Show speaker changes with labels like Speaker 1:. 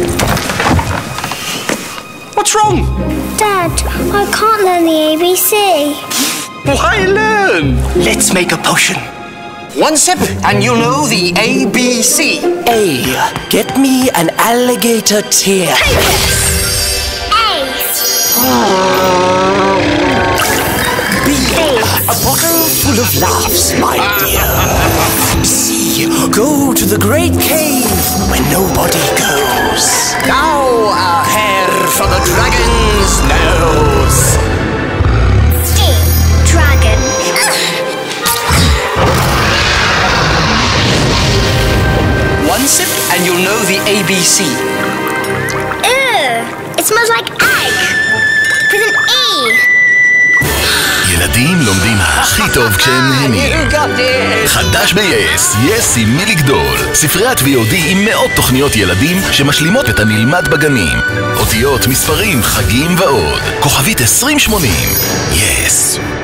Speaker 1: What's wrong?
Speaker 2: Dad, I can't learn the ABC.
Speaker 1: Why learn?
Speaker 3: Let's make a potion. One sip and you'll know the ABC.
Speaker 4: A. Get me an alligator tear.
Speaker 2: A.
Speaker 4: B. A bottle full of laughs, my dear. C. Go to the great cave where nobody goes.
Speaker 3: Now a hair for the dragon's nose.
Speaker 2: D. Dragon.
Speaker 3: One sip and you'll know the ABC.
Speaker 2: Ew, it smells like egg. With an E.
Speaker 5: ילדים לומדים הכי טוב כשהם נהנים. חדש ב-YES, YES עם מי לגדול. ספריית VOD עם מאות תוכניות ילדים שמשלימות את הנלמד בגנים. אותיות, מספרים, חגים ועוד. כוכבית 2080. YES.